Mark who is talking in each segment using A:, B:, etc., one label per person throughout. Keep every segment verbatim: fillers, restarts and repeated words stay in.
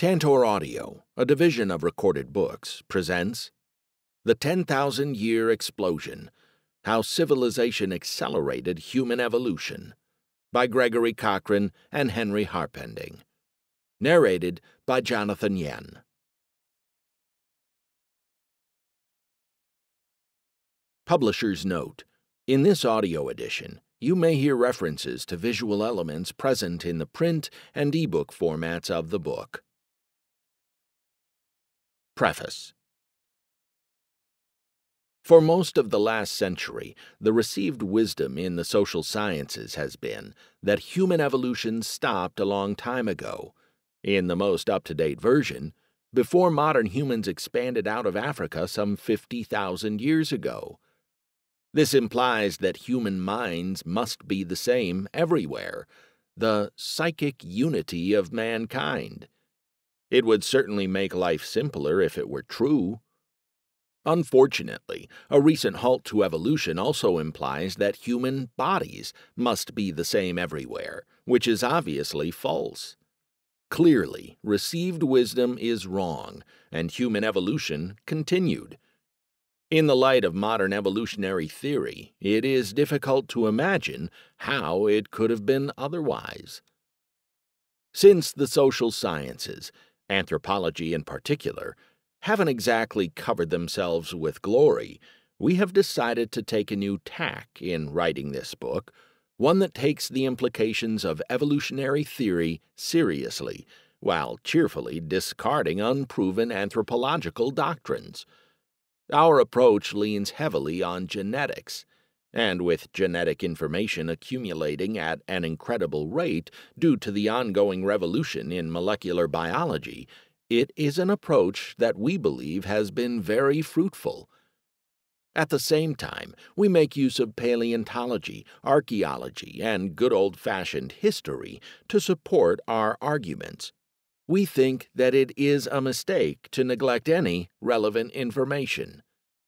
A: Tantor Audio, a division of Recorded Books, presents The ten thousand Year Explosion, How Civilization Accelerated Human Evolution by Gregory Cochran and Henry Harpending. Narrated by Jonathan Yen. Publisher's note: in this audio edition, you may hear references to visual elements present in the print and ebook formats of the book. Preface. For most of the last century, the received wisdom in the social sciences has been that human evolution stopped a long time ago, in the most up-to-date version, before modern humans expanded out of Africa some fifty thousand years ago. This implies that human minds must be the same everywhere, the psychic unity of mankind. It would certainly make life simpler if it were true. Unfortunately, a recent halt to evolution also implies that human bodies must be the same everywhere, which is obviously false. Clearly, received wisdom is wrong, and human evolution continued. In the light of modern evolutionary theory, it is difficult to imagine how it could have been otherwise. Since the social sciences, anthropology in particular, haven't exactly covered themselves with glory, we have decided to take a new tack in writing this book, one that takes the implications of evolutionary theory seriously, while cheerfully discarding unproven anthropological doctrines. Our approach leans heavily on genetics, and with genetic information accumulating at an incredible rate due to the ongoing revolution in molecular biology, it is an approach that we believe has been very fruitful. At the same time, we make use of paleontology, archaeology, and good old-fashioned history to support our arguments. We think that it is a mistake to neglect any relevant information.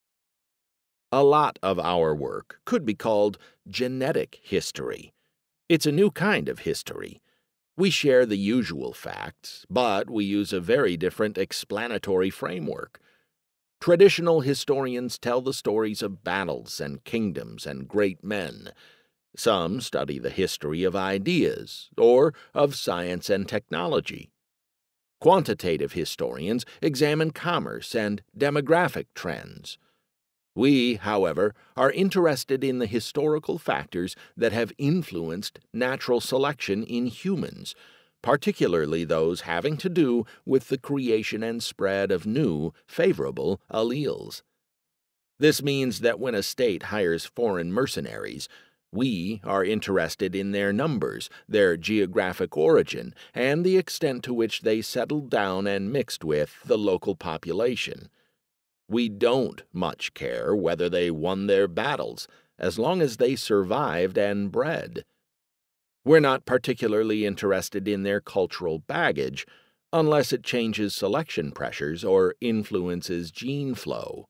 A: A lot of our work could be called genetic history. It's a new kind of history. We share the usual facts, but we use a very different explanatory framework. Traditional historians tell the stories of battles and kingdoms and great men. Some study the history of ideas or of science and technology. Quantitative historians examine commerce and demographic trends. We, however, are interested in the historical factors that have influenced natural selection in humans, particularly those having to do with the creation and spread of new, favorable alleles. This means that when a state hires foreign mercenaries, we are interested in their numbers, their geographic origin, and the extent to which they settled down and mixed with the local population. We don't much care whether they won their battles, as long as they survived and bred. We're not particularly interested in their cultural baggage, unless it changes selection pressures or influences gene flow.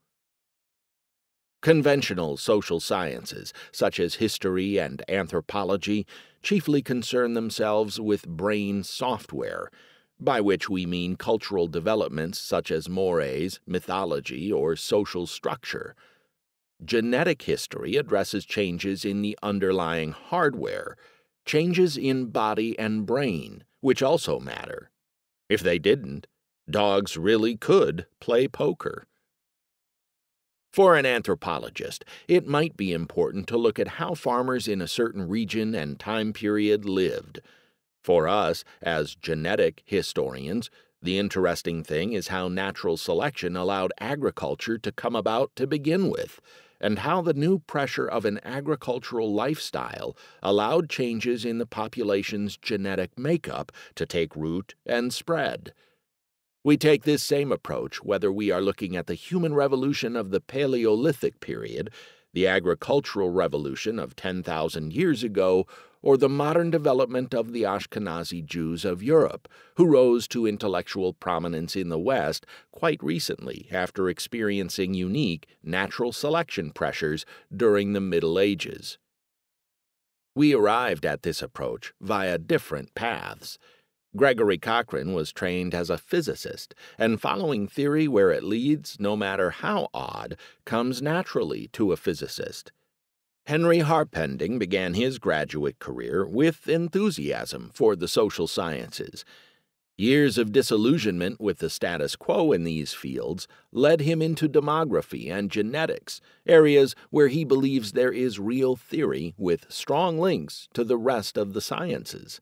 A: Conventional social sciences, such as history and anthropology, chiefly concern themselves with brain software, by which we mean cultural developments such as mores, mythology, or social structure. Genetic history addresses changes in the underlying hardware, changes in body and brain, which also matter. If they didn't, dogs really could play poker. For an anthropologist, it might be important to look at how farmers in a certain region and time period lived. For us, as genetic historians, the interesting thing is how natural selection allowed agriculture to come about to begin with, and how the new pressure of an agricultural lifestyle allowed changes in the population's genetic makeup to take root and spread. We take this same approach whether we are looking at the human revolution of the Paleolithic period, the agricultural revolution of ten thousand years ago, or the modern development of the Ashkenazi Jews of Europe, who rose to intellectual prominence in the West quite recently after experiencing unique natural selection pressures during the Middle Ages. We arrived at this approach via different paths. Gregory Cochran was trained as a physicist, and following theory where it leads, no matter how odd, comes naturally to a physicist. Henry Harpending began his graduate career with enthusiasm for the social sciences. Years of disillusionment with the status quo in these fields led him into demography and genetics, areas where he believes there is real theory with strong links to the rest of the sciences.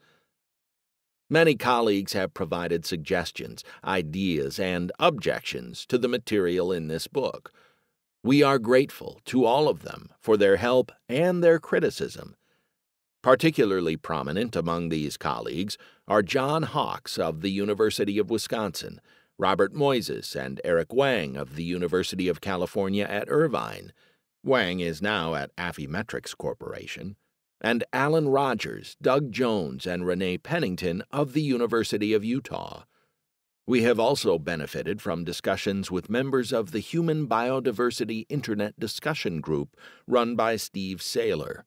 A: Many colleagues have provided suggestions, ideas, and objections to the material in this book. We are grateful to all of them for their help and their criticism. Particularly prominent among these colleagues are John Hawkes of the University of Wisconsin, Robert Moises and Eric Wang of the University of California at Irvine. Wang is now at Affymetrix Corporation, and Alan Rogers, Doug Jones, and Renee Pennington of the University of Utah. We have also benefited from discussions with members of the Human Biodiversity Internet Discussion Group run by Steve Saylor.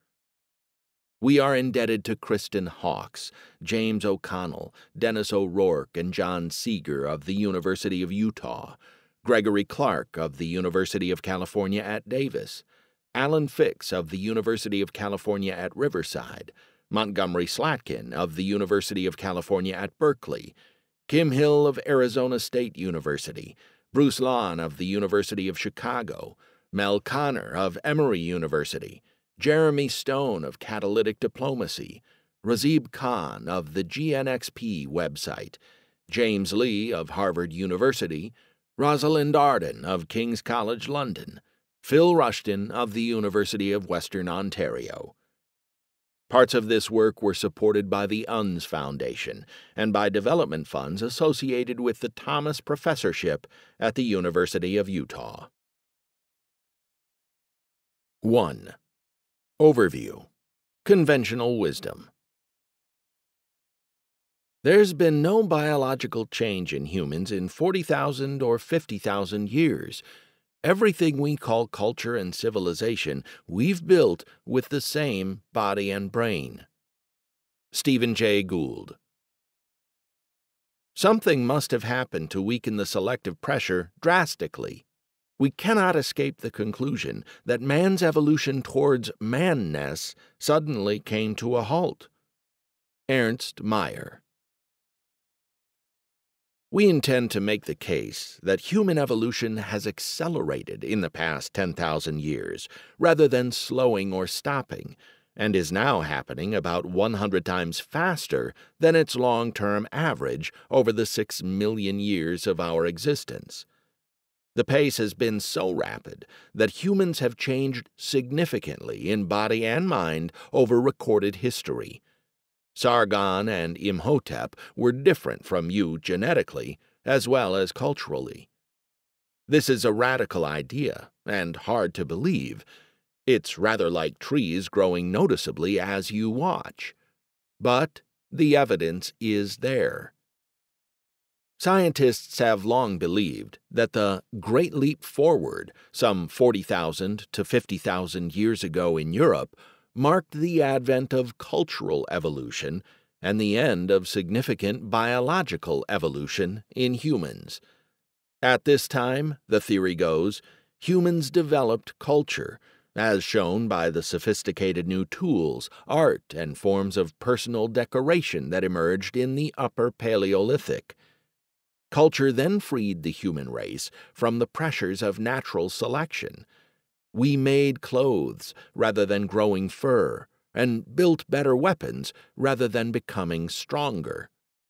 A: We are indebted to Kristen Hawkes, James O'Connell, Dennis O'Rourke, and John Seeger of the University of Utah, Gregory Clark of the University of California at Davis, Alan Fix of the University of California at Riverside, Montgomery Slatkin of the University of California at Berkeley, Kim Hill of Arizona State University, Bruce Lawn of the University of Chicago, Mel Connor of Emory University, Jeremy Stone of Catalytic Diplomacy, Razib Khan of the G N X P website, James Lee of Harvard University, Rosalind Arden of King's College London, Phil Rushton of the University of Western Ontario. Parts of this work were supported by the U N S Foundation and by development funds associated with the Thomas Professorship at the University of Utah. one. Overview. Conventional wisdom. There's been no biological change in humans in forty thousand or fifty thousand years. Everything we call culture and civilization we've built with the same body and brain. Stephen Jay Gould. Something must have happened to weaken the selective pressure drastically. We cannot escape the conclusion that man's evolution towards manness suddenly came to a halt. Ernst Mayr. We intend to make the case that human evolution has accelerated in the past ten thousand years, rather than slowing or stopping, and is now happening about one hundred times faster than its long-term average over the six million years of our existence. The pace has been so rapid that humans have changed significantly in body and mind over recorded history. Sargon and Imhotep were different from you genetically as well as culturally. This is a radical idea and hard to believe. It's rather like trees growing noticeably as you watch. But the evidence is there. Scientists have long believed that the Great Leap Forward, some forty thousand to fifty thousand years ago in Europe, marked the advent of cultural evolution and the end of significant biological evolution in humans. At this time, the theory goes, humans developed culture, as shown by the sophisticated new tools, art, and forms of personal decoration that emerged in the Upper Paleolithic. Culture then freed the human race from the pressures of natural selection. We made clothes rather than growing fur, and built better weapons rather than becoming stronger.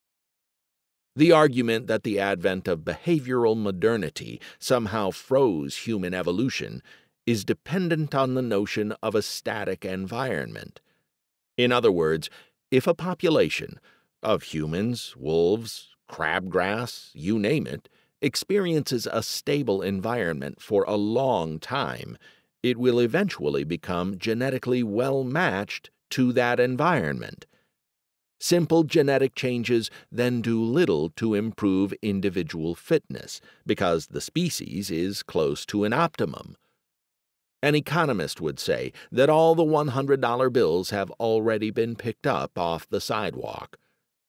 A: The argument that the advent of behavioral modernity somehow froze human evolution is dependent on the notion of a static environment. In other words, if a population of humans, wolves, crabgrass, you name it, experiences a stable environment for a long time, it will eventually become genetically well-matched to that environment. Simple genetic changes then do little to improve individual fitness, because the species is close to an optimum. An economist would say that all the one hundred dollar bills have already been picked up off the sidewalk.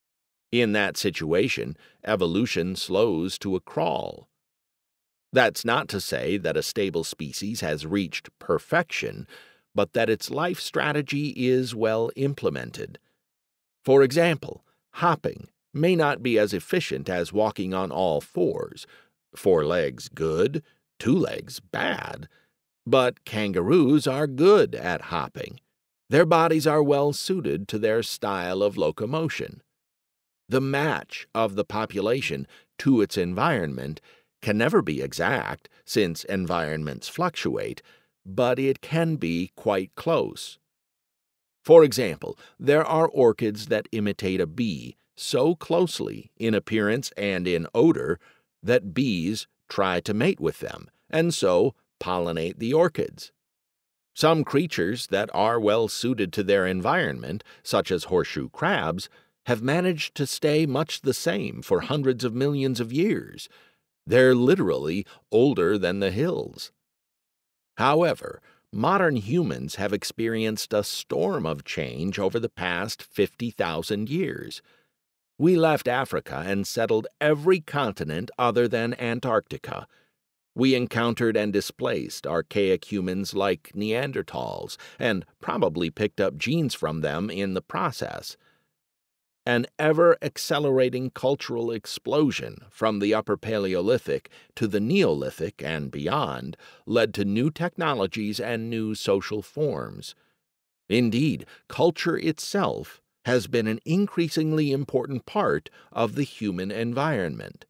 A: In that situation, evolution slows to a crawl. That's not to say that a stable species has reached perfection, but that its life strategy is well implemented. For example, hopping may not be as efficient as walking on all fours. Four legs good, two legs bad. But kangaroos are good at hopping. Their bodies are well suited to their style of locomotion. The match of the population to its environment can never be exact, since environments fluctuate, but it can be quite close. For example, there are orchids that imitate a bee so closely in appearance and in odor that bees try to mate with them, and so pollinate the orchids. Some creatures that are well suited to their environment, such as horseshoe crabs, have managed to stay much the same for hundreds of millions of years. They're literally older than the hills. However, modern humans have experienced a storm of change over the past fifty thousand years. We left Africa and settled every continent other than Antarctica. We encountered and displaced archaic humans like Neanderthals, and probably picked up genes from them in the process. An ever-accelerating cultural explosion from the Upper Paleolithic to the Neolithic and beyond led to new technologies and new social forms. Indeed, culture itself has been an increasingly important part of the human environment.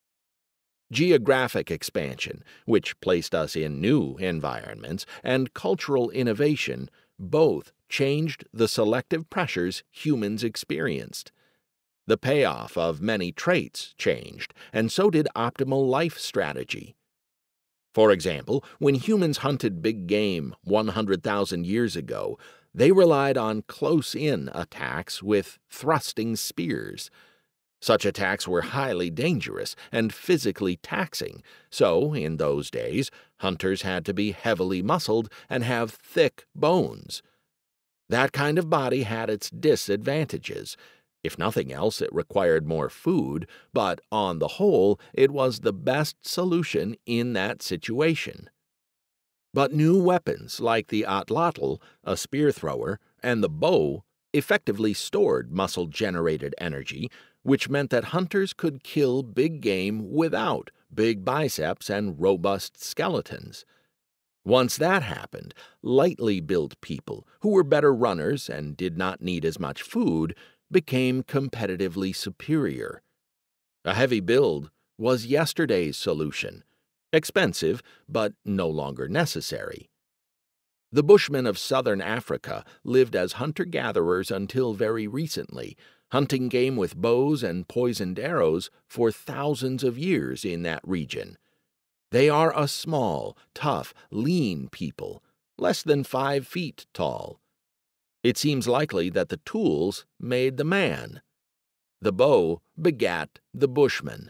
A: Geographic expansion, which placed us in new environments, and cultural innovation both changed the selective pressures humans experienced. The payoff of many traits changed, and so did optimal life strategy. For example, when humans hunted big game one hundred thousand years ago, they relied on close-in attacks with thrusting spears. Such attacks were highly dangerous and physically taxing, so, in those days, hunters had to be heavily muscled and have thick bones. That kind of body had its disadvantages. If nothing else, it required more food, but on the whole, it was the best solution in that situation. But new weapons like the atlatl, a spear thrower, and the bow effectively stored muscle-generated energy, which meant that hunters could kill big game without big biceps and robust skeletons. Once that happened, lightly built people, who were better runners and did not need as much food, became competitively superior. A heavy build was yesterday's solution, expensive but no longer necessary. The Bushmen of southern Africa lived as hunter-gatherers until very recently, hunting game with bows and poisoned arrows for thousands of years in that region. They are a small, tough, lean people, less than five feet tall. It seems likely that the tools made the man. The bow begat the Bushman.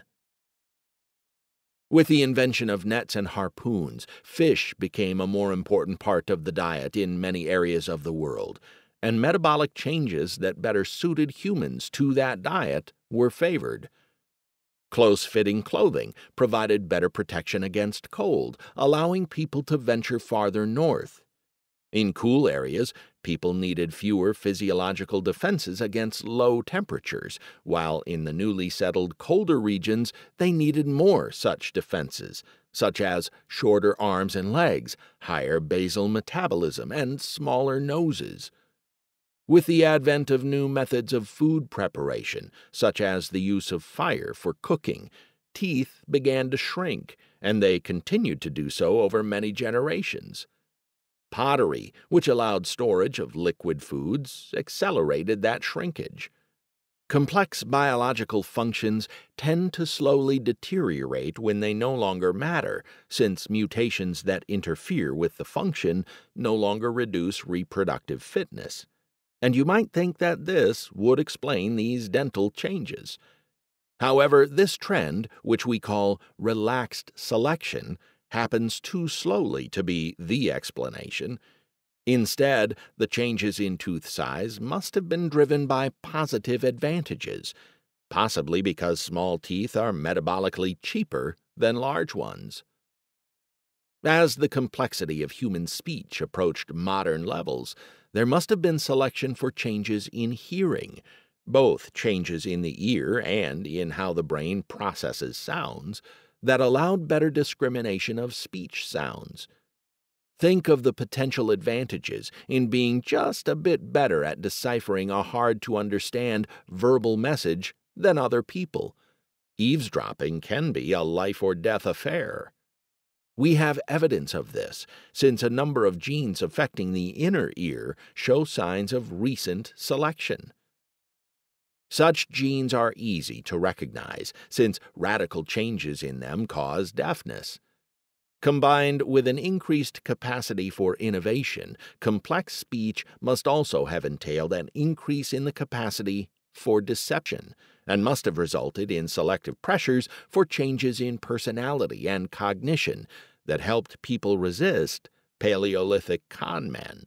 A: With the invention of nets and harpoons, fish became a more important part of the diet in many areas of the world, and metabolic changes that better suited humans to that diet were favored. Close-fitting clothing provided better protection against cold, allowing people to venture farther north. In cool areas, people needed fewer physiological defenses against low temperatures, while in the newly settled colder regions they needed more such defenses, such as shorter arms and legs, higher basal metabolism, and smaller noses. With the advent of new methods of food preparation, such as the use of fire for cooking, teeth began to shrink, and they continued to do so over many generations. Pottery, which allowed storage of liquid foods, accelerated that shrinkage. Complex biological functions tend to slowly deteriorate when they no longer matter, since mutations that interfere with the function no longer reduce reproductive fitness. And you might think that this would explain these dental changes. However, this trend, which we call relaxed selection, happens too slowly to be the explanation. Instead, the changes in tooth size must have been driven by positive advantages. possibly because small teeth are metabolically cheaper than large ones. As the complexity of human speech approached modern levels, there must have been selection for changes in hearing, both changes in the ear and in how the brain processes sounds, that allowed better discrimination of speech sounds. Think of the potential advantages in being just a bit better at deciphering a hard-to-understand verbal message than other people. Eavesdropping can be a life-or-death affair. We have evidence of this, since a number of genes affecting the inner ear show signs of recent selection. Such genes are easy to recognize, since radical changes in them cause deafness. Combined with an increased capacity for innovation, complex speech must also have entailed an increase in the capacity for deception, and must have resulted in selective pressures for changes in personality and cognition that helped people resist Paleolithic con men.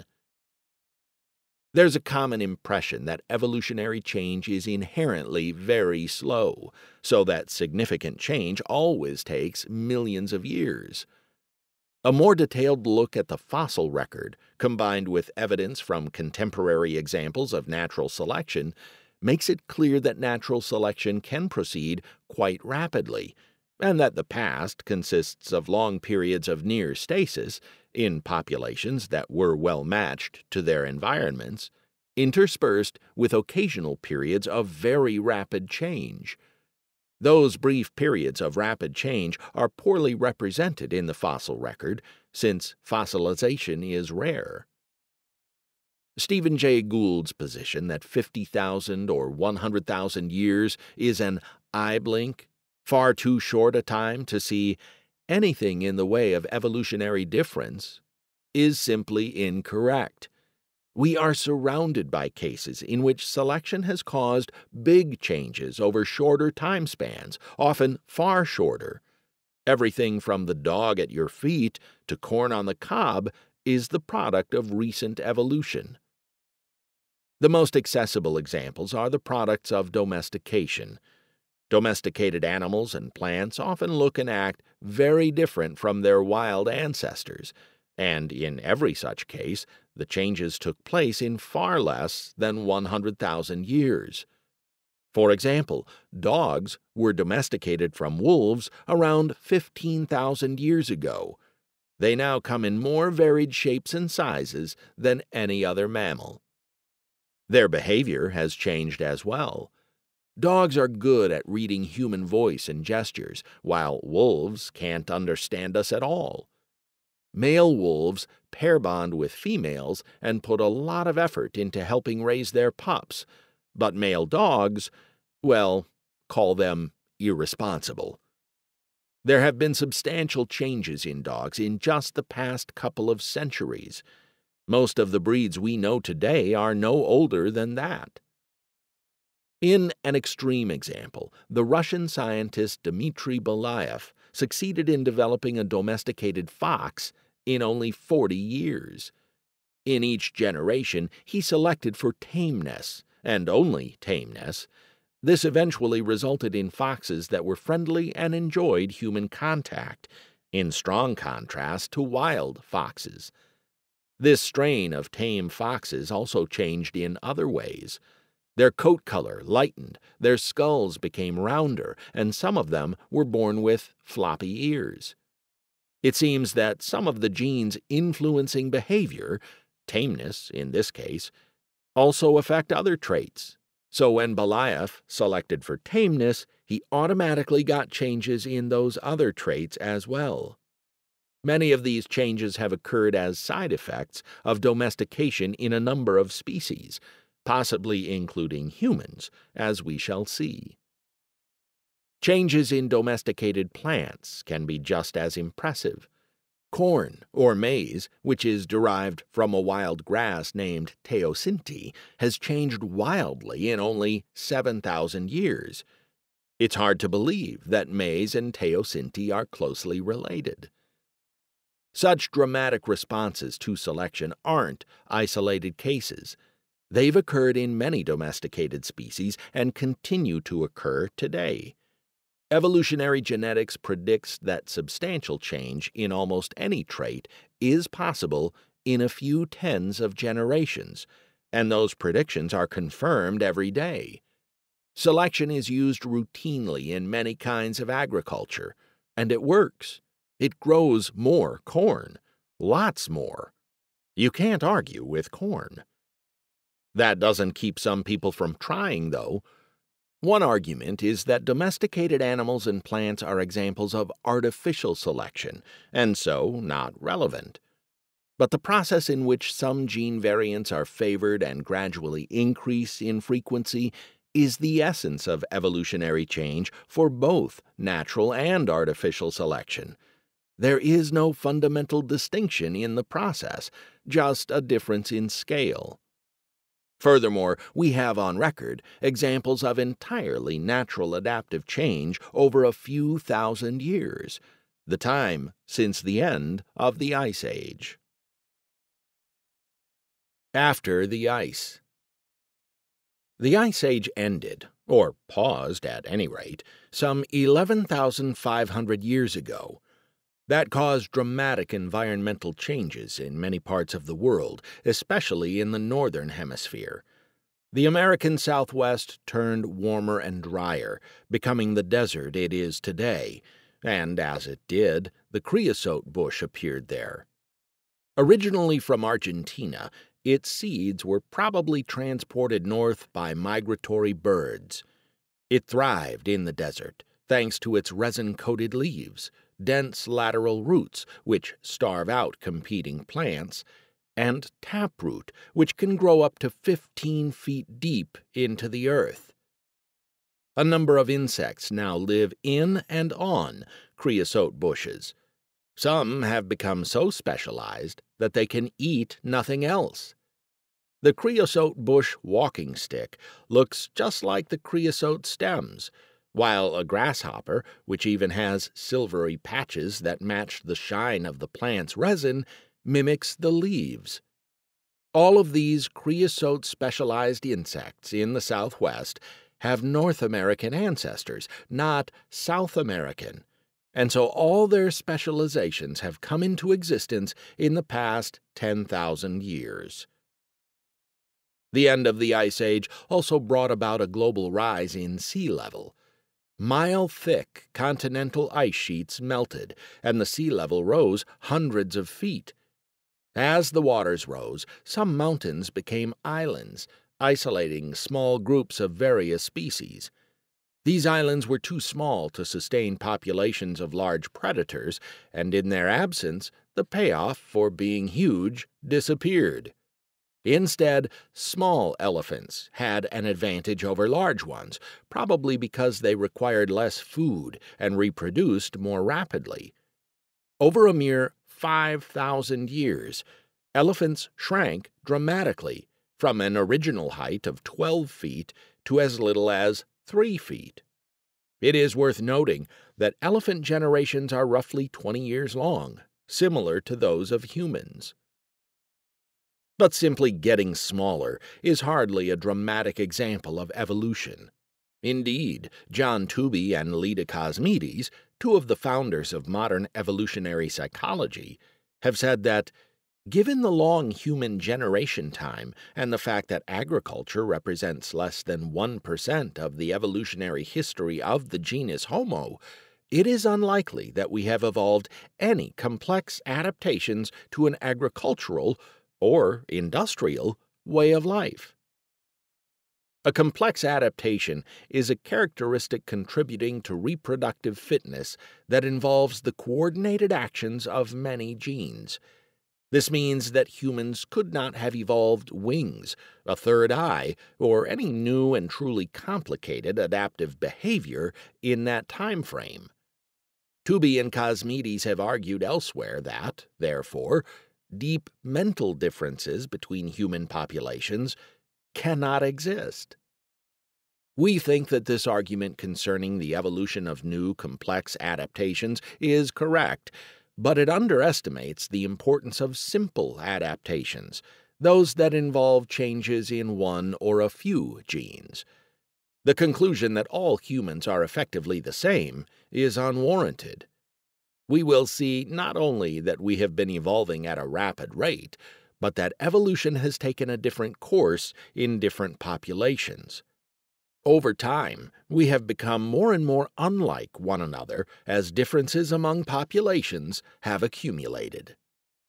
A: There's a common impression that evolutionary change is inherently very slow, so that significant change always takes millions of years. A more detailed look at the fossil record, combined with evidence from contemporary examples of natural selection, makes it clear that natural selection can proceed quite rapidly, and that the past consists of long periods of near stasis in populations that were well matched to their environments, interspersed with occasional periods of very rapid change. Those brief periods of rapid change are poorly represented in the fossil record, since fossilization is rare. Stephen Jay Gould's position that fifty thousand or one hundred thousand years is an eye blink, far too short a time to see anything in the way of evolutionary difference, is simply incorrect. We are surrounded by cases in which selection has caused big changes over shorter time spans, often far shorter. Everything from the dog at your feet to corn on the cob is the product of recent evolution. The most accessible examples are the products of domestication. Domesticated animals and plants often look and act very different from their wild ancestors, and in every such case, the changes took place in far less than one hundred thousand years. For example, dogs were domesticated from wolves around fifteen thousand years ago. They now come in more varied shapes and sizes than any other mammal. Their behavior has changed as well. Dogs are good at reading human voice and gestures, while wolves can't understand us at all. Male wolves pair bond with females and put a lot of effort into helping raise their pups, but male dogs, well, call them irresponsible. There have been substantial changes in dogs in just the past couple of centuries. Most of the breeds we know today are no older than that. In an extreme example, the Russian scientist Dmitry Belyaev succeeded in developing a domesticated fox in only forty years. In each generation, he selected for tameness, and only tameness. This eventually resulted in foxes that were friendly and enjoyed human contact, in strong contrast to wild foxes. This strain of tame foxes also changed in other ways. Their coat color lightened, their skulls became rounder, and some of them were born with floppy ears. It seems that some of the genes influencing behavior, tameness in this case, also affect other traits. So when Belyaev selected for tameness, he automatically got changes in those other traits as well. Many of these changes have occurred as side effects of domestication in a number of species, possibly including humans, as we shall see. Changes in domesticated plants can be just as impressive. Corn, or maize, which is derived from a wild grass named teosinte, has changed wildly in only seven thousand years. It's hard to believe that maize and teosinte are closely related. Such dramatic responses to selection aren't isolated cases. They've occurred in many domesticated species and continue to occur today. Evolutionary genetics predicts that substantial change in almost any trait is possible in a few tens of generations, and those predictions are confirmed every day. Selection is used routinely in many kinds of agriculture, and it works. It grows more corn, lots more. You can't argue with corn. That doesn't keep some people from trying, though. One argument is that domesticated animals and plants are examples of artificial selection, and so not relevant. But the process in which some gene variants are favored and gradually increase in frequency is the essence of evolutionary change for both natural and artificial selection. There is no fundamental distinction in the process, just a difference in scale. Furthermore, we have on record examples of entirely natural adaptive change over a few thousand years, the time since the end of the Ice Age. After the ice. The Ice Age ended, or paused at any rate, some eleven thousand five hundred years ago. That caused dramatic environmental changes in many parts of the world, especially in the northern hemisphere. The American Southwest turned warmer and drier, becoming the desert it is today, and as it did, the creosote bush appeared there. Originally from Argentina, its seeds were probably transported north by migratory birds. It thrived in the desert, thanks to its resin-coated leaves, dense lateral roots, which starve out competing plants, and taproot, which can grow up to fifteen feet deep into the earth. A number of insects now live in and on creosote bushes. Some have become so specialized that they can eat nothing else. The creosote bush walking stick looks just like the creosote stems, while a grasshopper, which even has silvery patches that match the shine of the plant's resin, mimics the leaves. All of these creosote-specialized insects in the Southwest have North American ancestors, not South American, and so all their specializations have come into existence in the past ten thousand years. The end of the Ice Age also brought about a global rise in sea level. Mile-thick continental ice sheets melted, and the sea level rose hundreds of feet. As the waters rose, some mountains became islands, isolating small groups of various species. These islands were too small to sustain populations of large predators, and in their absence, the payoff for being huge disappeared. Instead, small elephants had an advantage over large ones, probably because they required less food and reproduced more rapidly. Over a mere five thousand years, elephants shrank dramatically, from an original height of twelve feet to as little as three feet. It is worth noting that elephant generations are roughly twenty years long, similar to those of humans. But simply getting smaller is hardly a dramatic example of evolution. Indeed, John Tooby and Leda Cosmides, two of the founders of modern evolutionary psychology, have said that, given the long human generation time and the fact that agriculture represents less than one percent of the evolutionary history of the genus Homo, it is unlikely that we have evolved any complex adaptations to an agricultural or industrial way of life. A complex adaptation is a characteristic contributing to reproductive fitness that involves the coordinated actions of many genes. This means that humans could not have evolved wings, a third eye, or any new and truly complicated adaptive behavior in that time frame. Tooby and Cosmides have argued elsewhere that, therefore, deep mental differences between human populations cannot exist. We think that this argument concerning the evolution of new complex adaptations is correct, but it underestimates the importance of simple adaptations, those that involve changes in one or a few genes. The conclusion that all humans are effectively the same is unwarranted. We will see not only that we have been evolving at a rapid rate, but that evolution has taken a different course in different populations. Over time, we have become more and more unlike one another as differences among populations have accumulated.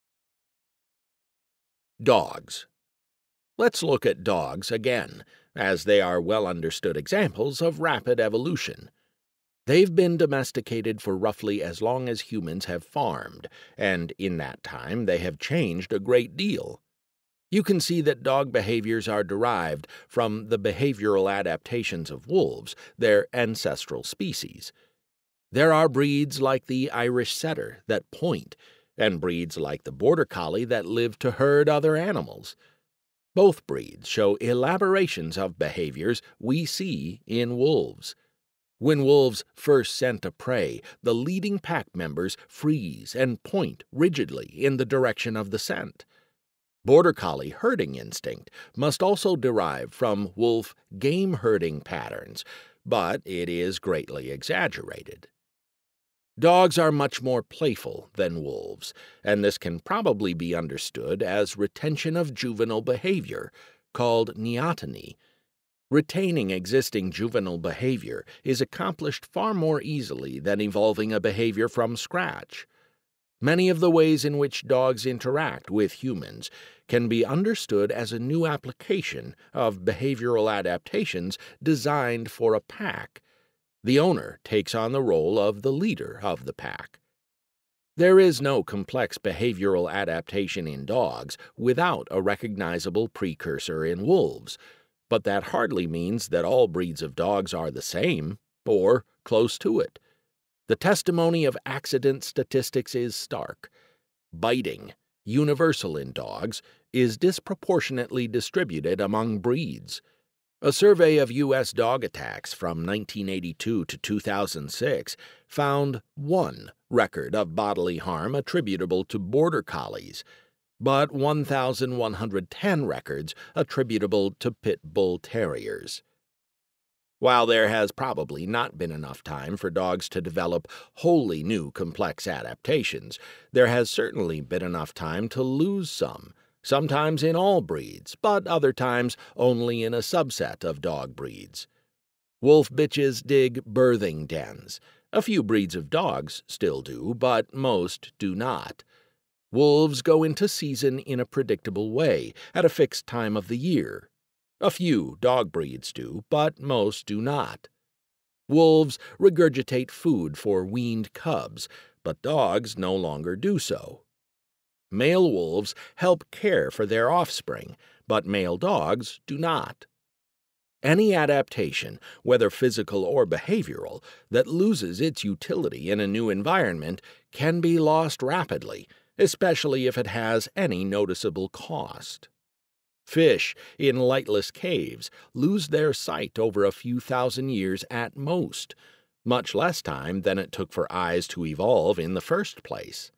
A: Dogs. Let's look at dogs again, as they are well-understood examples of rapid evolution. They've been domesticated for roughly as long as humans have farmed, and in that time they have changed a great deal. You can see that dog behaviors are derived from the behavioral adaptations of wolves, their ancestral species. There are breeds like the Irish setter that point, and breeds like the border collie that live to herd other animals. Both breeds show elaborations of behaviors we see in wolves. When wolves first scent a prey, the leading pack members freeze and point rigidly in the direction of the scent. Border collie herding instinct must also derive from wolf game herding patterns, but it is greatly exaggerated. Dogs are much more playful than wolves, and this can probably be understood as retention of juvenile behavior, called neoteny. Retaining existing juvenile behavior is accomplished far more easily than evolving a behavior from scratch. Many of the ways in which dogs interact with humans can be understood as a new application of behavioral adaptations designed for a pack. The owner takes on the role of the leader of the pack. There is no complex behavioral adaptation in dogs without a recognizable precursor in wolves, but that hardly means that all breeds of dogs are the same, or close to it. The testimony of accident statistics is stark. Biting, universal in dogs, is disproportionately distributed among breeds. A survey of U S dog attacks from nineteen eighty-two to two thousand six found one record of bodily harm attributable to border collies, but one thousand one hundred ten records attributable to pit bull terriers. While there has probably not been enough time for dogs to develop wholly new complex adaptations, there has certainly been enough time to lose some, sometimes in all breeds, but other times only in a subset of dog breeds. Wolf bitches dig birthing dens. A few breeds of dogs still do, but most do not. Wolves go into season in a predictable way, at a fixed time of the year. A few dog breeds do, but most do not. Wolves regurgitate food for weaned cubs, but dogs no longer do so. Male wolves help care for their offspring, but male dogs do not. Any adaptation, whether physical or behavioral, that loses its utility in a new environment can be lost rapidly, especially if it has any noticeable cost. Fish in lightless caves lose their sight over a few thousand years at most, much less time than it took for eyes to evolve in the first place.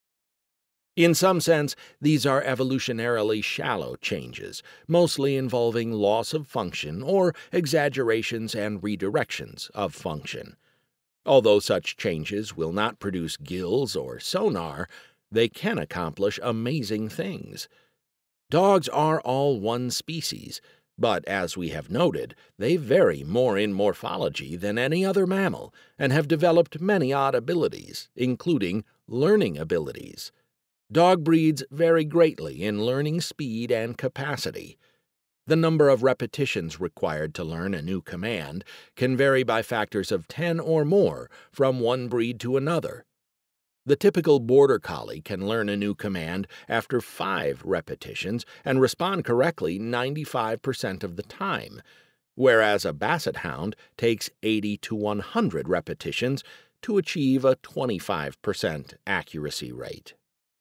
A: In some sense, these are evolutionarily shallow changes, mostly involving loss of function or exaggerations and redirections of function. Although such changes will not produce gills or sonar, they can accomplish amazing things. Dogs are all one species, but as we have noted, they vary more in morphology than any other mammal and have developed many odd abilities, including learning abilities. Dog breeds vary greatly in learning speed and capacity. The number of repetitions required to learn a new command can vary by factors of ten or more from one breed to another. The typical border collie can learn a new command after five repetitions and respond correctly ninety-five percent of the time, whereas a basset hound takes eighty to one hundred repetitions to achieve a twenty-five percent accuracy rate.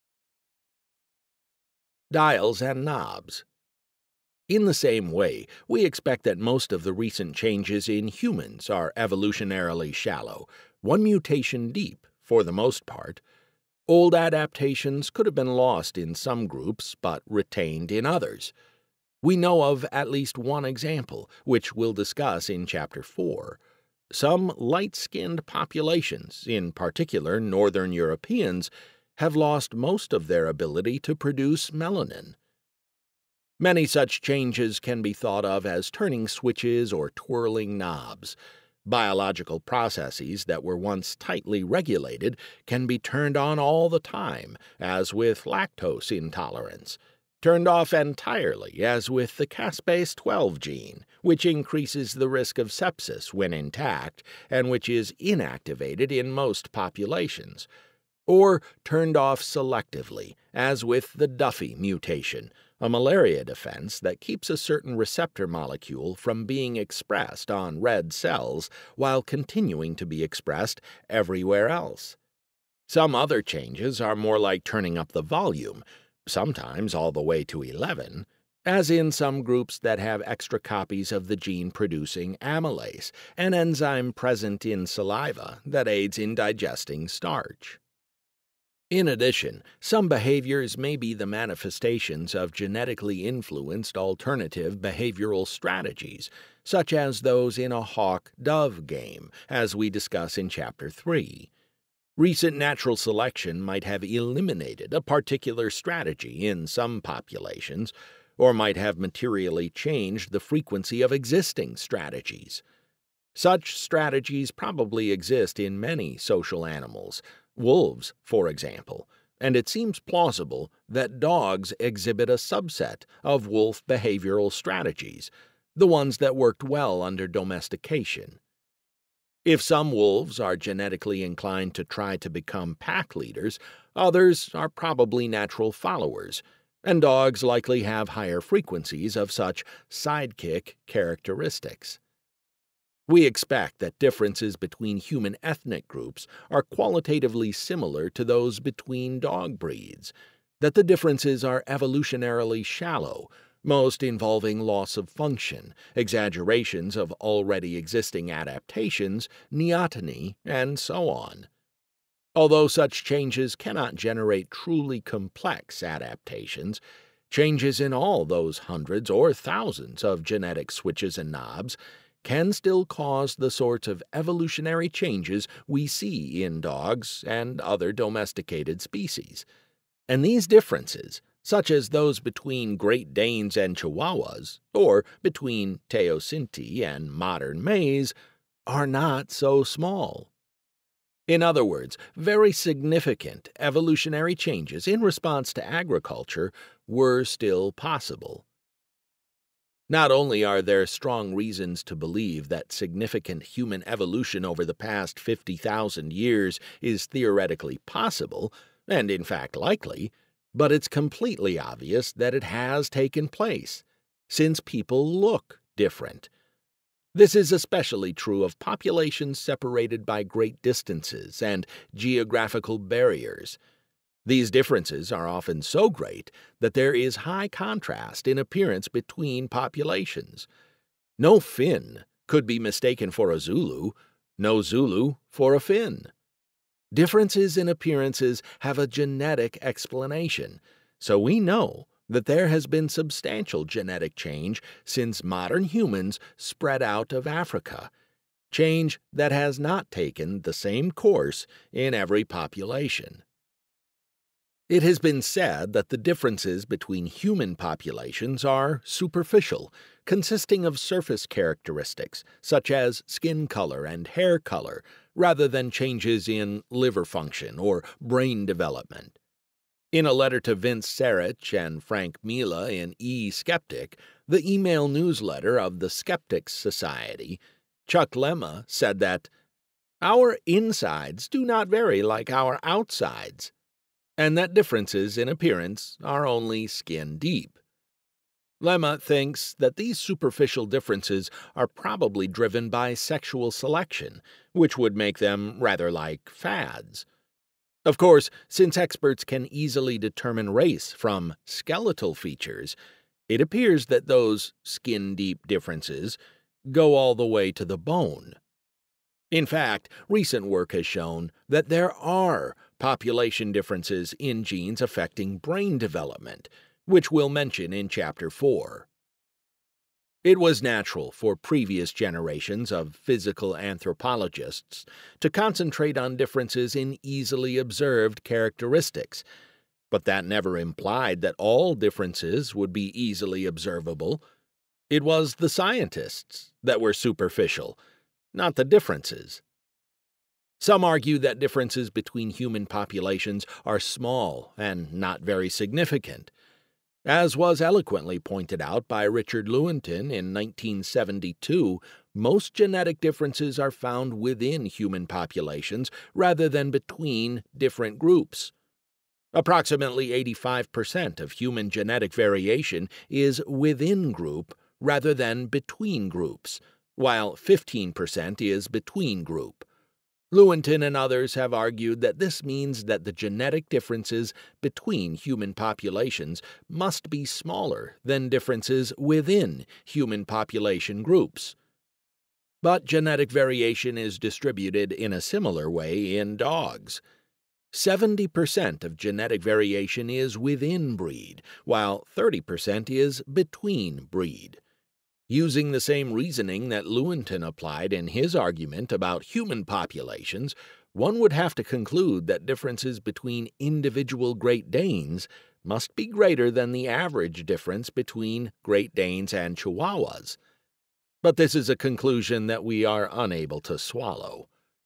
A: Dials and knobs. In the same way, we expect that most of the recent changes in humans are evolutionarily shallow, one mutation deep, for the most part. Old adaptations could have been lost in some groups but retained in others. We know of at least one example, which we'll discuss in Chapter four. Some light-skinned populations, in particular Northern Europeans, have lost most of their ability to produce melanin. Many such changes can be thought of as turning switches or twirling knobs. Biological processes that were once tightly regulated can be turned on all the time, as with lactose intolerance, turned off entirely, as with the caspase twelve gene, which increases the risk of sepsis when intact and which is inactivated in most populations, or turned off selectively, as with the Duffy mutation, a malaria defense that keeps a certain receptor molecule from being expressed on red cells while continuing to be expressed everywhere else. Some other changes are more like turning up the volume, sometimes all the way to eleven, as in some groups that have extra copies of the gene producing amylase, an enzyme present in saliva that aids in digesting starch. In addition, some behaviors may be the manifestations of genetically influenced alternative behavioral strategies, such as those in a hawk-dove game, as we discuss in Chapter three. Recent natural selection might have eliminated a particular strategy in some populations, or might have materially changed the frequency of existing strategies. Such strategies probably exist in many social animals, wolves, for example, and it seems plausible that dogs exhibit a subset of wolf behavioral strategies, the ones that worked well under domestication. If some wolves are genetically inclined to try to become pack leaders, others are probably natural followers, and dogs likely have higher frequencies of such sidekick characteristics. We expect that differences between human ethnic groups are qualitatively similar to those between dog breeds, that the differences are evolutionarily shallow, most involving loss of function, exaggerations of already existing adaptations, neoteny, and so on. Although such changes cannot generate truly complex adaptations, changes in all those hundreds or thousands of genetic switches and knobs can still cause the sorts of evolutionary changes we see in dogs and other domesticated species. And these differences, such as those between Great Danes and Chihuahuas, or between Teosinte and modern maize, are not so small. In other words, very significant evolutionary changes in response to agriculture were still possible. Not only are there strong reasons to believe that significant human evolution over the past fifty thousand years is theoretically possible, and in fact likely, but it's completely obvious that it has taken place, since people look different. This is especially true of populations separated by great distances and geographical barriers. These differences are often so great that there is high contrast in appearance between populations. No Finn could be mistaken for a Zulu, no Zulu for a Finn. Differences in appearances have a genetic explanation, so we know that there has been substantial genetic change since modern humans spread out of Africa, change that has not taken the same course in every population. It has been said that the differences between human populations are superficial, consisting of surface characteristics such as skin color and hair color, rather than changes in liver function or brain development. In a letter to Vince Sarich and Frank Mila in E-Skeptic, the email newsletter of the Skeptics Society, Chuck Lemma said that, "Our insides do not vary like our outsides," and that differences in appearance are only skin deep. Lemma thinks that these superficial differences are probably driven by sexual selection, which would make them rather like fads. Of course, since experts can easily determine race from skeletal features, it appears that those skin-deep differences go all the way to the bone. In fact, recent work has shown that there are population differences in genes affecting brain development, which we'll mention in Chapter four. It was natural for previous generations of physical anthropologists to concentrate on differences in easily observed characteristics, but that never implied that all differences would be easily observable. It was the scientists that were superficial, not the differences. Some argue that differences between human populations are small and not very significant. As was eloquently pointed out by Richard Lewontin in nineteen seventy-two, most genetic differences are found within human populations rather than between different groups. Approximately eighty-five percent of human genetic variation is within group rather than between groups, while fifteen percent is between group. Lewontin and others have argued that this means that the genetic differences between human populations must be smaller than differences within human population groups. But genetic variation is distributed in a similar way in dogs. seventy percent of genetic variation is within breed, while thirty percent is between breed. Using the same reasoning that Lewontin applied in his argument about human populations, one would have to conclude that differences between individual Great Danes must be greater than the average difference between Great Danes and Chihuahuas. But this is a conclusion that we are unable to swallow.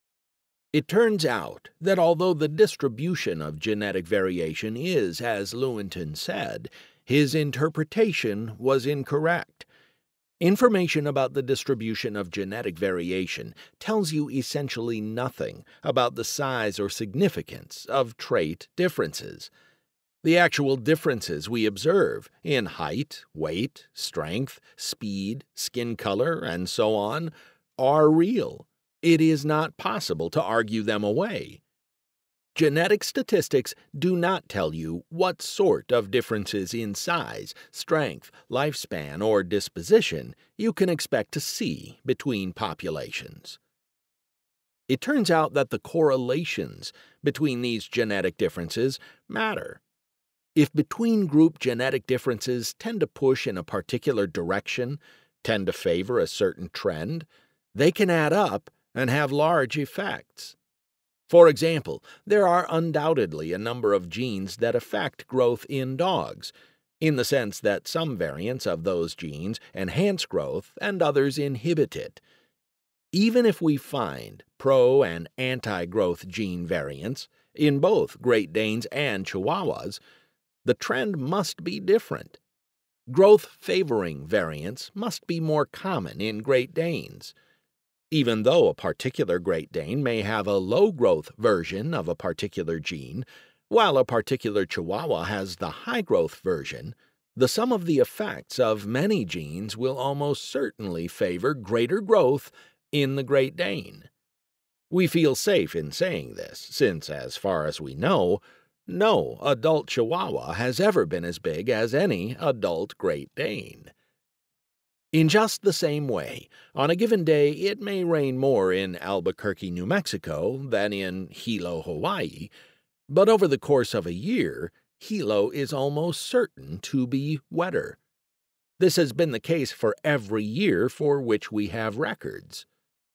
A: It turns out that although the distribution of genetic variation is, as Lewontin said, his interpretation was incorrect. Information about the distribution of genetic variation tells you essentially nothing about the size or significance of trait differences. The actual differences we observe in height, weight, strength, speed, skin color, and so on are real. It is not possible to argue them away. Genetic statistics do not tell you what sort of differences in size, strength, lifespan, or disposition you can expect to see between populations. It turns out that the correlations between these genetic differences matter. If between-group genetic differences tend to push in a particular direction, tend to favor a certain trend, they can add up and have large effects. For example, there are undoubtedly a number of genes that affect growth in dogs, in the sense that some variants of those genes enhance growth and others inhibit it. Even if we find pro- and anti-growth gene variants in both Great Danes and Chihuahuas, the trend must be different. Growth-favoring variants must be more common in Great Danes. Even though a particular Great Dane may have a low-growth version of a particular gene, while a particular Chihuahua has the high-growth version, the sum of the effects of many genes will almost certainly favor greater growth in the Great Dane. We feel safe in saying this, since, as far as we know, no adult Chihuahua has ever been as big as any adult Great Dane. In just the same way, on a given day it may rain more in Albuquerque, New Mexico than in Hilo, Hawaii, but over the course of a year, Hilo is almost certain to be wetter. This has been the case for every year for which we have records.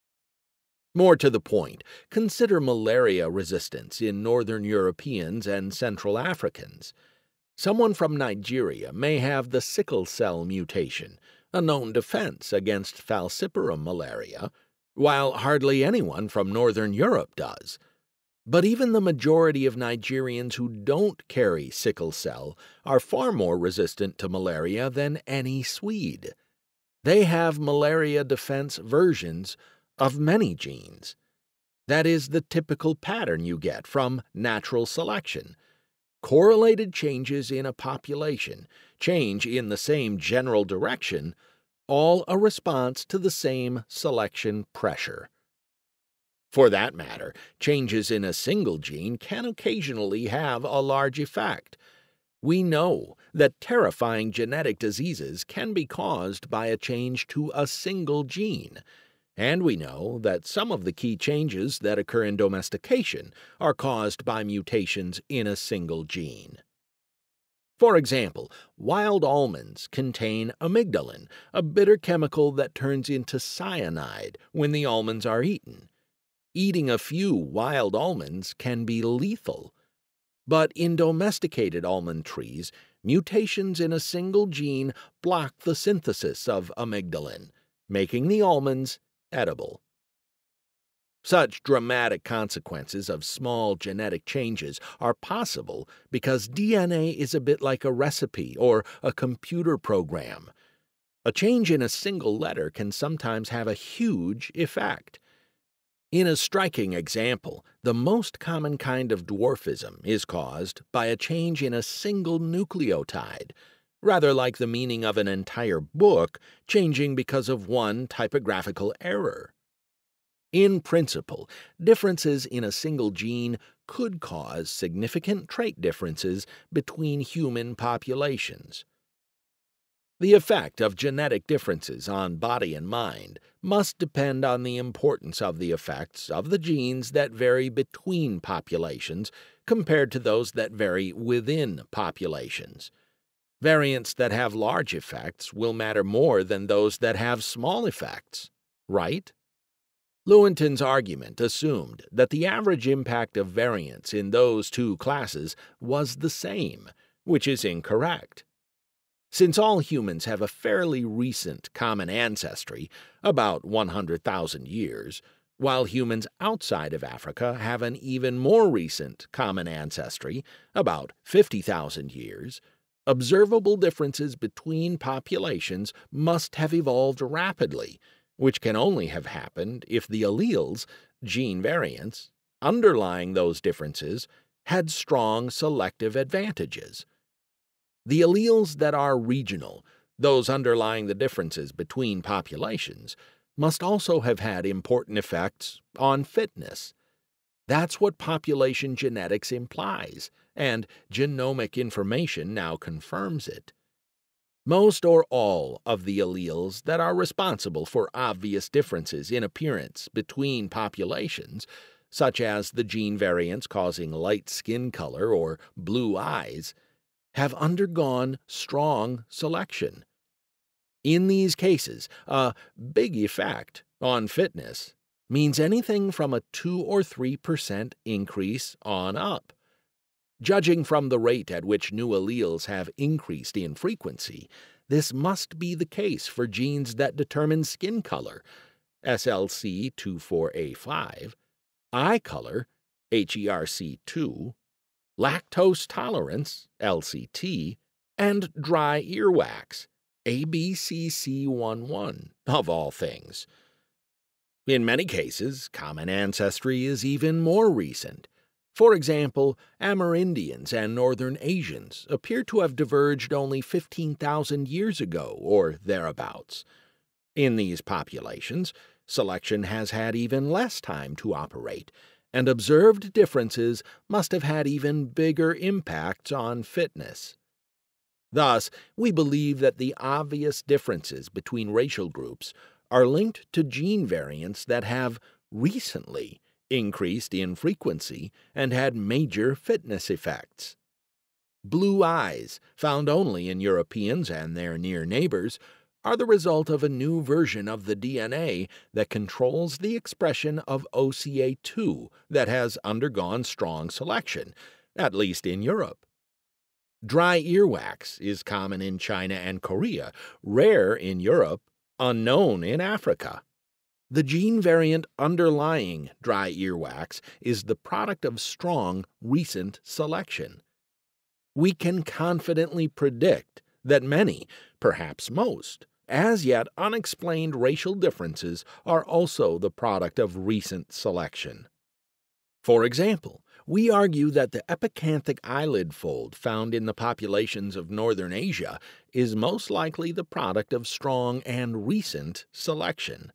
A: More to the point, consider malaria resistance in Northern Europeans and Central Africans. Someone from Nigeria may have the sickle cell mutation, a known defense against falciparum malaria, while hardly anyone from Northern Europe does. But even the majority of Nigerians who don't carry sickle cell are far more resistant to malaria than any Swede. They have malaria defense versions of many genes. That is the typical pattern you get from natural selection. Correlated changes in a population change in the same general direction, all a response to the same selection pressure. For that matter, changes in a single gene can occasionally have a large effect. We know that terrifying genetic diseases can be caused by a change to a single gene, And we know that some of the key changes that occur in domestication are caused by mutations in a single gene. For example, wild almonds contain amygdalin, a bitter chemical that turns into cyanide when the almonds are eaten. Eating a few wild almonds can be lethal. But in domesticated almond trees, mutations in a single gene block the synthesis of amygdalin, making the almonds edible. Such dramatic consequences of small genetic changes are possible because D N A is a bit like a recipe or a computer program. A change in a single letter can sometimes have a huge effect. In a striking example, the most common kind of dwarfism is caused by a change in a single nucleotide, rather like the meaning of an entire book changing because of one typographical error. In principle, differences in a single gene could cause significant trait differences between human populations. The effect of genetic differences on body and mind must depend on the importance of the effects of the genes that vary between populations compared to those that vary within populations. Variants that have large effects will matter more than those that have small effects, right? Lewontin's argument assumed that the average impact of variance in those two classes was the same, which is incorrect. Since all humans have a fairly recent common ancestry, about one hundred thousand years, while humans outside of Africa have an even more recent common ancestry, about fifty thousand years, observable differences between populations must have evolved rapidly, which can only have happened if the alleles, gene variants, underlying those differences had strong selective advantages. The alleles that are regional, those underlying the differences between populations, must also have had important effects on fitness. That's what population genetics implies, and genomic information now confirms it. Most or all of the alleles that are responsible for obvious differences in appearance between populations, such as the gene variants causing light skin color or blue eyes, have undergone strong selection. In these cases, a big effect on fitness means anything from a two or three percent increase on up. Judging from the rate at which new alleles have increased in frequency, this must be the case for genes that determine skin color, S L C twenty-four A five, eye color, H E R C two, lactose tolerance, L C T, and dry earwax, A B C C eleven, of all things. In many cases, common ancestry is even more recent. For example, Amerindians and Northern Asians appear to have diverged only fifteen thousand years ago or thereabouts. In these populations, selection has had even less time to operate, and observed differences must have had even bigger impacts on fitness. Thus, we believe that the obvious differences between racial groups are linked to gene variants that have recently increased in frequency and had major fitness effects. Blue eyes, found only in Europeans and their near neighbors, are the result of a new version of the D N A that controls the expression of O C A two that has undergone strong selection, at least in Europe. Dry earwax is common in China and Korea, rare in Europe, unknown in Africa. The gene variant underlying dry earwax is the product of strong, recent selection. We can confidently predict that many, perhaps most, as yet unexplained racial differences are also the product of recent selection. For example, we argue that the epicanthic eyelid fold found in the populations of Northern Asia is most likely the product of strong and recent selection.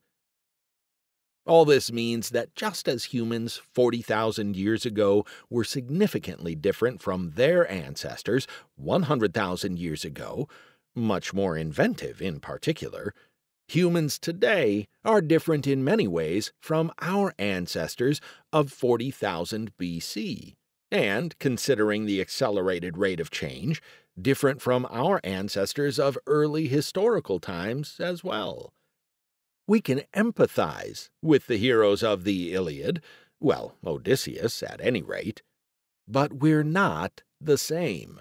A: All this means that just as humans forty thousand years ago were significantly different from their ancestors one hundred thousand years ago, much more inventive in particular, Humans today are different in many ways from our ancestors of forty thousand B C, and, considering the accelerated rate of change, different from our ancestors of early historical times as well. We can empathize with the heroes of the Iliad, well, Odysseus at any rate, but we're not the same.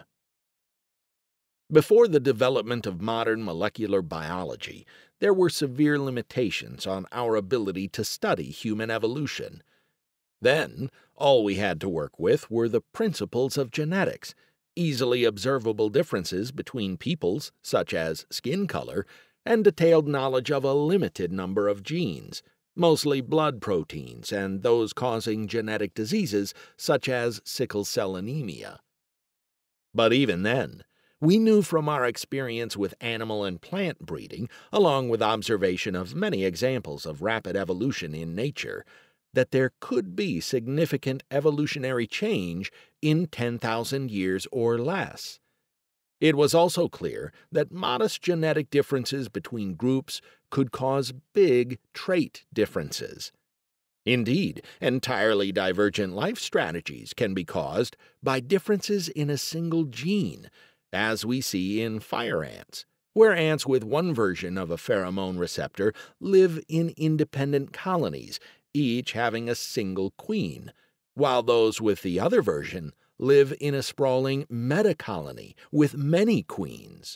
A: Before the development of modern molecular biology, there were severe limitations on our ability to study human evolution. Then, all we had to work with were the principles of genetics, easily observable differences between peoples, such as skin color, and detailed knowledge of a limited number of genes, mostly blood proteins and those causing genetic diseases such as sickle cell anemia. But even then, we knew from our experience with animal and plant breeding, along with observation of many examples of rapid evolution in nature, that there could be significant evolutionary change in ten thousand years or less. It was also clear that modest genetic differences between groups could cause big trait differences. Indeed, entirely divergent life strategies can be caused by differences in a single gene, as we see in fire ants, where ants with one version of a pheromone receptor live in independent colonies, each having a single queen, while those with the other version live in a sprawling metacolony with many queens.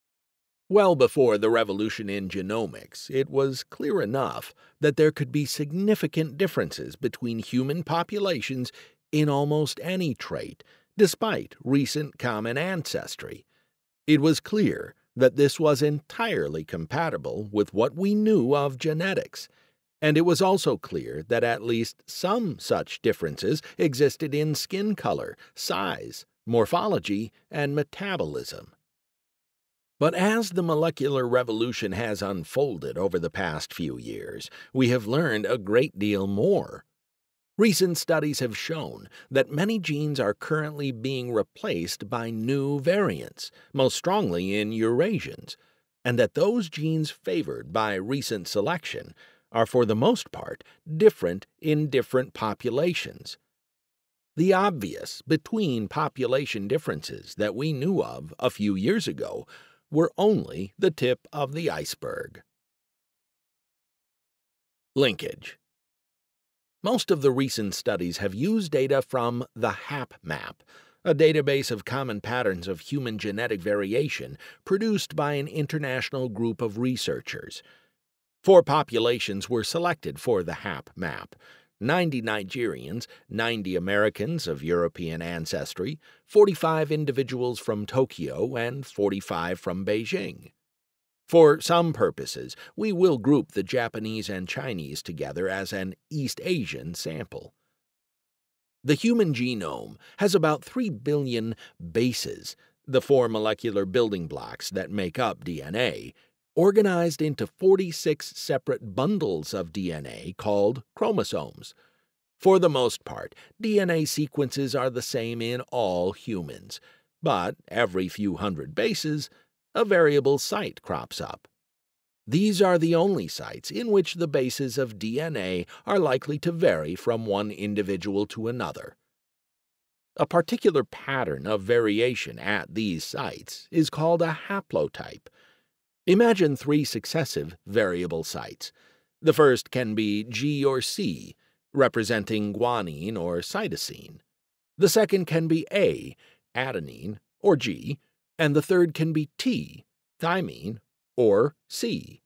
A: Well before the revolution in genomics, it was clear enough that there could be significant differences between human populations in almost any trait, despite recent common ancestry. It was clear that this was entirely compatible with what we knew of genetics, and it was also clear that at least some such differences existed in skin color, size, morphology, and metabolism. But as the molecular revolution has unfolded over the past few years, we have learned a great deal more. Recent studies have shown that many genes are currently being replaced by new variants, most strongly in Eurasians, and that those genes favored by recent selection are for the most part different in different populations. The obvious between population differences that we knew of a few years ago were only the tip of the iceberg. Linkage. Most of the recent studies have used data from the HapMap, a database of common patterns of human genetic variation produced by an international group of researchers. Four populations were selected for the HapMap: ninety Nigerians, ninety Americans of European ancestry, forty-five individuals from Tokyo, and forty-five from Beijing. For some purposes, we will group the Japanese and Chinese together as an East Asian sample. The human genome has about three billion bases, the four molecular building blocks that make up D N A, organized into forty-six separate bundles of D N A called chromosomes. For the most part, D N A sequences are the same in all humans, but every few hundred bases, a variable site crops up. These are the only sites in which the bases of D N A are likely to vary from one individual to another. A particular pattern of variation at these sites is called a haplotype. Imagine three successive variable sites. The first can be G or C, representing guanine or cytosine. The second can be A, adenine, or G, and the third can be T, thymine, or C.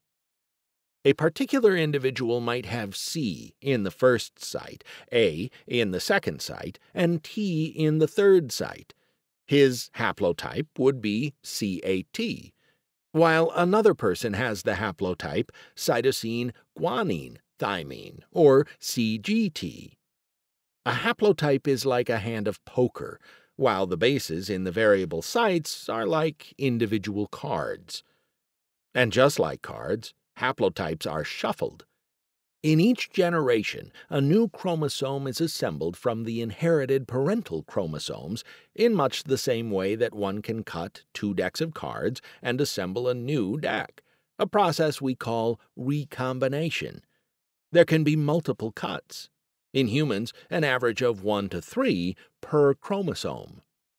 A: A particular individual might have C in the first site, A in the second site, and T in the third site. His haplotype would be C A T, while another person has the haplotype cytosine guanine thymine, or C G T. A haplotype is like a hand of poker, while the bases in the variable sites are like individual cards. And just like cards, haplotypes are shuffled. In each generation, a new chromosome is assembled from the inherited parental chromosomes in much the same way that one can cut two decks of cards and assemble a new deck, a process we call recombination. There can be multiple cuts. In humans, an average of one to three per chromosome.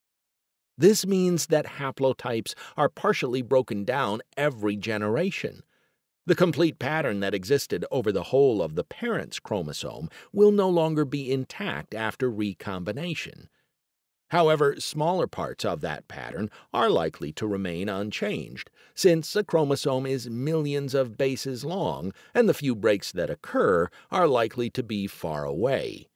A: This means that haplotypes are partially broken down every generation. The complete pattern that existed over the whole of the parent's chromosome will no longer be intact after recombination. However, smaller parts of that pattern are likely to remain unchanged, since a chromosome is millions of bases long and the few breaks that occur are likely to be far away.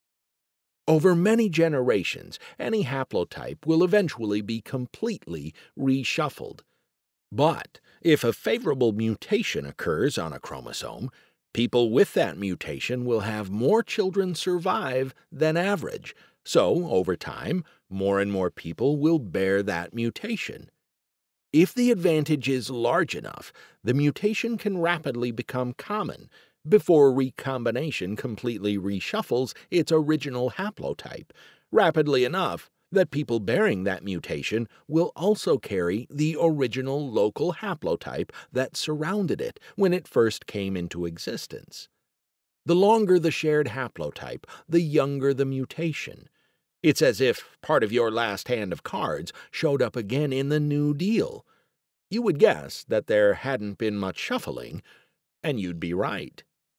A: Over many generations, any haplotype will eventually be completely reshuffled. But if a favorable mutation occurs on a chromosome, people with that mutation will have more children survive than average. So, over time, more and more people will bear that mutation. If the advantage is large enough, the mutation can rapidly become common before recombination completely reshuffles its original haplotype, rapidly enough that people bearing that mutation will also carry the original local haplotype that surrounded it when it first came into existence. The longer the shared haplotype, the younger the mutation. It's as if part of your last hand of cards showed up again in the New Deal. You would guess that there hadn't been much shuffling, and you'd be right.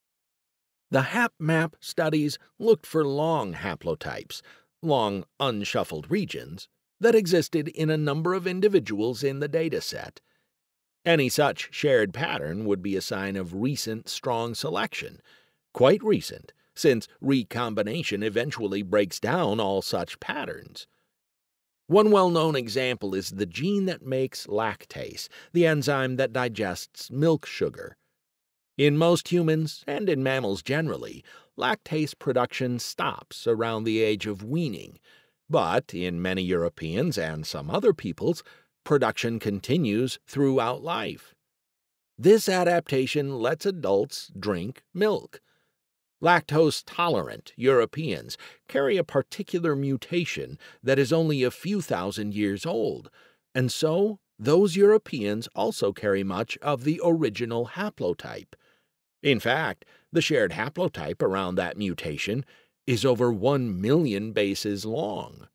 A: The HapMap studies looked for long haplotypes, long unshuffled regions, that existed in a number of individuals in the dataset. Any such shared pattern would be a sign of recent strong selection, quite recent, since recombination eventually breaks down all such patterns. One well-known example is the gene that makes lactase, the enzyme that digests milk sugar. In most humans, and in mammals generally, lactase production stops around the age of weaning, but in many Europeans and some other peoples, production continues throughout life. This adaptation lets adults drink milk. Lactose-tolerant Europeans carry a particular mutation that is only a few thousand years old, and so those Europeans also carry much of the original haplotype. In fact, the shared haplotype around that mutation is over one million bases long.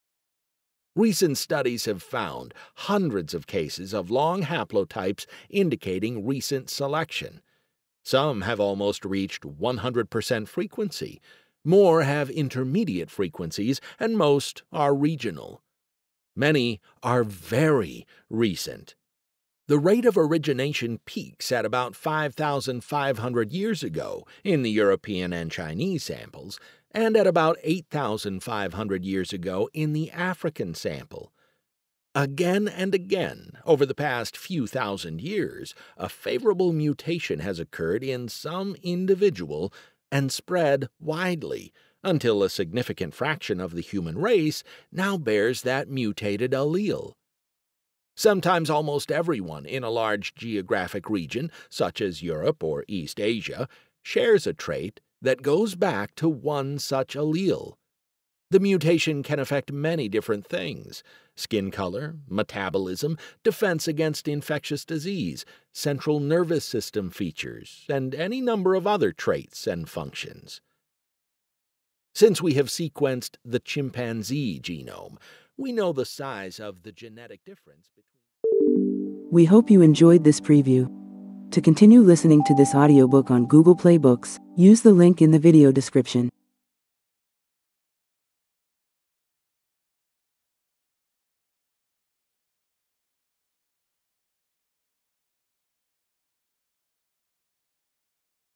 A: Recent studies have found hundreds of cases of long haplotypes indicating recent selection. Some have almost reached one hundred percent frequency, more have intermediate frequencies, and most are regional. Many are very recent. The rate of origination peaks at about five thousand five hundred years ago in the European and Chinese samples, and at about eight thousand five hundred years ago in the African sample. Again and again, over the past few thousand years, a favorable mutation has occurred in some individual and spread widely, until a significant fraction of the human race now bears that mutated allele. Sometimes almost everyone in a large geographic region, such as Europe or East Asia, shares a trait that goes back to one such allele. The mutation can affect many different things: skin color, metabolism, defense against infectious disease, central nervous system features, and any number of other traits and functions. Since we have sequenced the chimpanzee genome, we know the size of the genetic difference between...
B: We hope you enjoyed this preview. To continue listening to this audiobook on Google Play Books, use the link in the video description.